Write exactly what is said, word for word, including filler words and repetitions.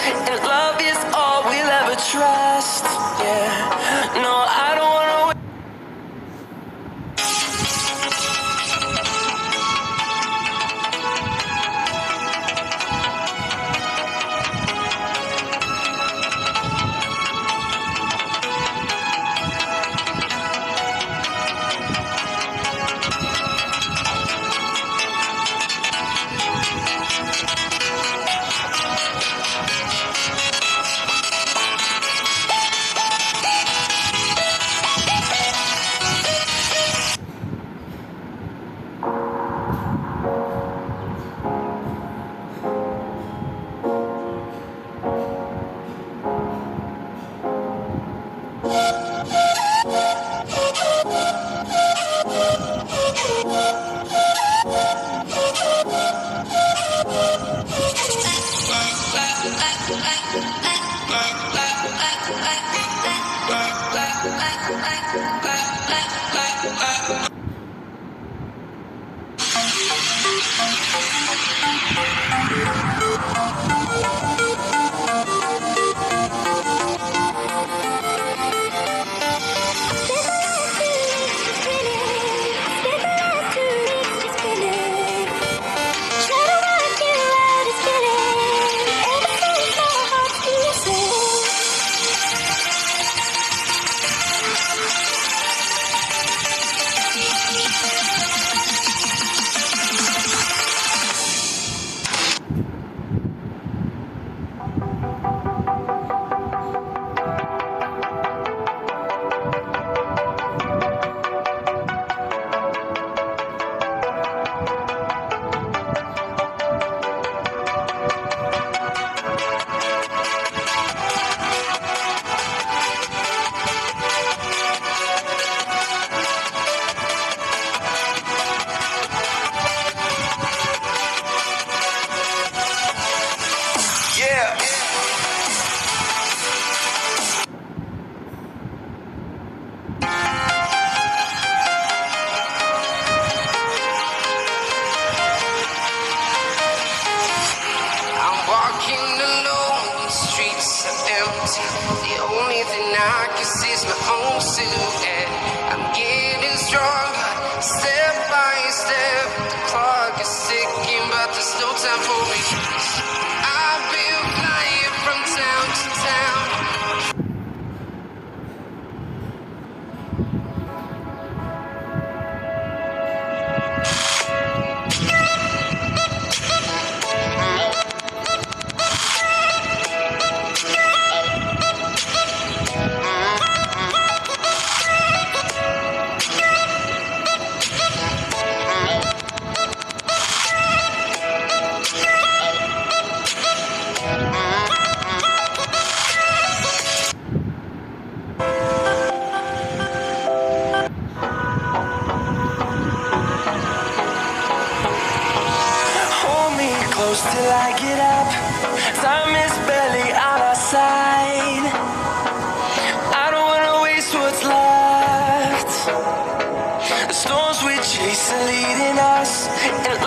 and love is all we'll ever trust. Yeah, no, I don't wanna wait. The only thing I can see is my own silhouette. I'm getting stronger, step by step. The clock is ticking, but there's no time for me. I've been flying from town to town. Close till I get up. Time is barely on our side. I don't wanna waste what's left. The storms we chase are leading us, and